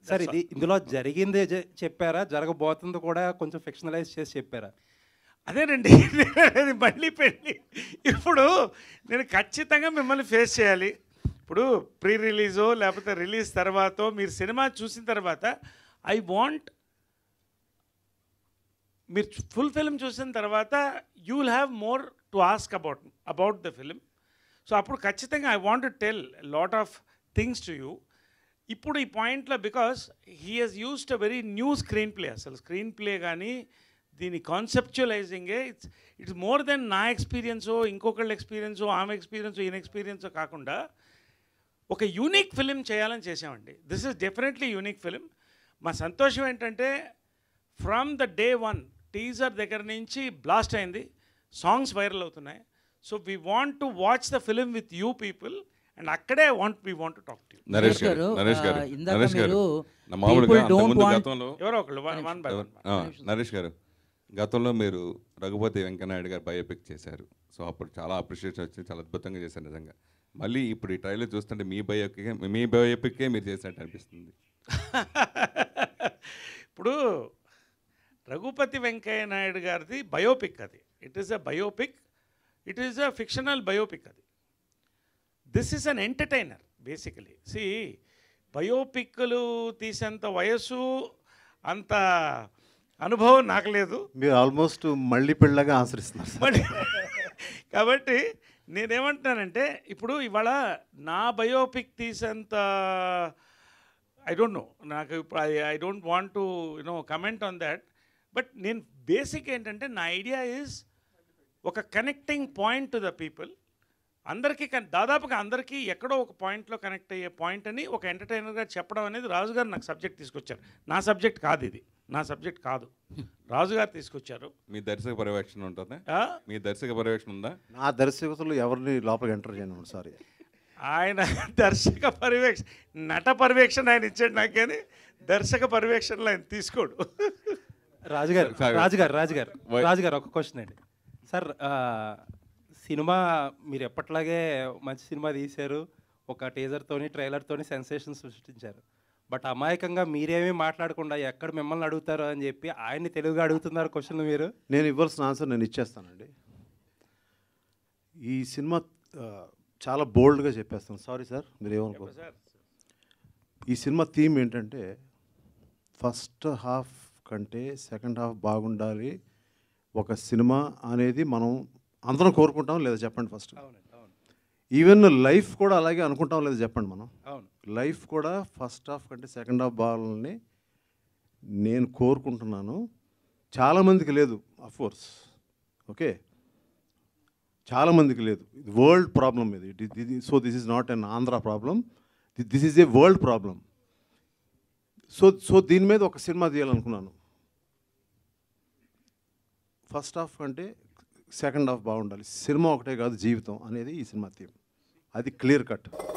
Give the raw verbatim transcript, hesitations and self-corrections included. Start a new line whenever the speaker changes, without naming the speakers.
Sir ఇది ఇందులో జరిగిందే చెప్పారా, జరగబోతుంది కూడా కొంచెం ఫిక్షనలైజ్ చేసి చెప్పారా?
అదేనండి మళ్ళీ పెళ్ళి. ఇప్పుడు నేను ఖచ్చితంగా మిమ్మల్ని ఫేస్ చేయాలి. ఇప్పుడు ప్రీ రిలీజో లేకపోతే రిలీజ్ తర్వాత మీరు సినిమా చూసిన తర్వాత ఐ వాంట్, మీరు ఫుల్ ఫిల్మ్ చూసిన తర్వాత you will have more to ask about about the film. So అప్పుడు ఖచ్చితంగా I want to tell lot of things to you. ఇప్పుడు ఈ పాయింట్లో because he has used a very new screen play, అసలు screen play కానీ దీని కాన్సెప్చువలైజింగే it's it's more than నా ఎక్స్పీరియన్సో ఇంకొకళ్ళ ఎక్స్పీరియన్సో ఆమె ఎక్స్పీరియన్సో ఈయన ఎక్స్పీరియన్సో కాకుండా ఒక యూనిక్ ఫిలిం చేయాలని చేసామండి. This is definitely unique film. మా సంతోషం ఏంటంటే from the day one teaser దగ్గర నుంచి బ్లాస్ట్ అయింది, సాంగ్స్ వైరల్ అవుతున్నాయి. So we want to watch the film with you people and అక్కడే want we want to talk to you.
Naresh garu, Naresh garu, Naresh గారు,
ఎవరో ఒకళ్ళు వన్ బై వన్.
నరేష్ గారు, గతంలో మీరు రఘుపతి వెంకయ్యనాయుడు గారు బయోపిక్ చేశారు. సో అప్పుడు చాలా అప్రిషియేషన్ వచ్చింది, చాలా అద్భుతంగా చేశారు నిజంగా. మళ్ళీ ఇప్పుడు ఈ ట్రైలర్ చూస్తుంటే మీ బయోపిక్ మీ బయోపిక్కే మీరు చేసినట్టు అనిపిస్తుంది.
ఇప్పుడు రఘుపతి వెంకయ్య నాయుడు గారిది బయోపిక్ అది. It is a biopic, it is a fictional biopic అది. This is an entertainer basically. సి బయోపిక్లు తీసేంత వయస్సు అంత అనుభవం నాకు లేదు.
మీరు ఆల్మోస్ట్ మళ్ళీ పెళ్ళగా ఆశ్రయిస్తున్నారు.
కాబట్టి నేనేమంటున్నానంటే ఇప్పుడు ఇవాళ నా బయోపిక్ తీసేంత ఐ డోంట్ నో, నాకు ఇప్పుడు I I don't want to you know comment on that. But నేను బేసిక్ ఏంటంటే నా ఐడియా ఈజ్ ఒక connecting point to the people. అందరికీ దాదాపుగా అందరికీ ఎక్కడో ఒక పాయింట్లో కనెక్ట్ అయ్యే పాయింట్ అని ఒక ఎంటర్టైనర్గా చెప్పడం అనేది రాజుగారు నాకు సబ్జెక్ట్ తీసుకొచ్చారు. నా సబ్జెక్ట్ కాదు ఇది, నా సబ్జెక్ట్ కాదు, రాజుగారు తీసుకొచ్చారు.
మీ దర్శక పర్యవేక్షణ ఉంటుంది, మీ దర్శక పర్యవేక్షణ ఉందా?
నా దర్శకులు ఎవరిని లోపలికి ఎంటర్ చేయను. సారీ,
ఆయన దర్శక పర్యవేక్షణ, నట పర్యవేక్షణ ఆయన ఇచ్చాడు నాకు, కానీ దర్శక పర్యవేక్షణలో ఆయన తీసుకోడు.
రాజుగారు రాజుగారు రాజుగారు రాజుగారు ఒక క్వశ్చన్ అండి సార్. సినిమా మీరు ఎప్పట్లాగే మంచి సినిమా తీశారు, ఒక టీజర్తోని ట్రైలర్తోని సెన్సేషన్ సృష్టించారు. బట్ అమాయకంగా మీరేమీ మాట్లాడకుండా ఎక్కడ మిమ్మల్ని అడుగుతారో అని చెప్పి ఆయన్ని తెలుగుగా అడుగుతున్నారు క్వశ్చన్లు మీరు.
నేను ఇవ్వాల్సిన ఆన్సర్ నేను ఇచ్చేస్తానండి. ఈ సినిమా చాలా బోల్డ్గా చెప్పేస్తాను. సారీ సార్, మీరు ఏమనుకో. ఈ సినిమా థీమ్ ఏంటంటే ఫస్ట్ హాఫ్ కంటే సెకండ్ హాఫ్ బాగుండాలి ఒక సినిమా అనేది మనం అందరం కోరుకుంటాం లేదా చెప్పండి ఫస్ట్. ఈవెన్ లైఫ్ కూడా అలాగే అనుకుంటాం లేదా చెప్పండి. మనం లైఫ్ కూడా ఫస్ట్ హాఫ్ కంటే సెకండ్ హాఫ్ బాగాలని నేను కోరుకుంటున్నాను. చాలామందికి లేదు అఫ్కోర్స్, ఓకే, చాలామందికి లేదు. ఇది వరల్డ్ ప్రాబ్లం ఇది. So this is not an Andhra problem, this is a world problem. So so దీని మీద ఒక సినిమా తీయాలనుకున్నాను. ఫస్ట్ హాఫ్ కంటే సెకండ్ హాఫ్ బాగుండాలి, సినిమా ఒకటే కాదు జీవితం అనేది ఈ సినిమా థీమ్. అది క్లియర్ కట్.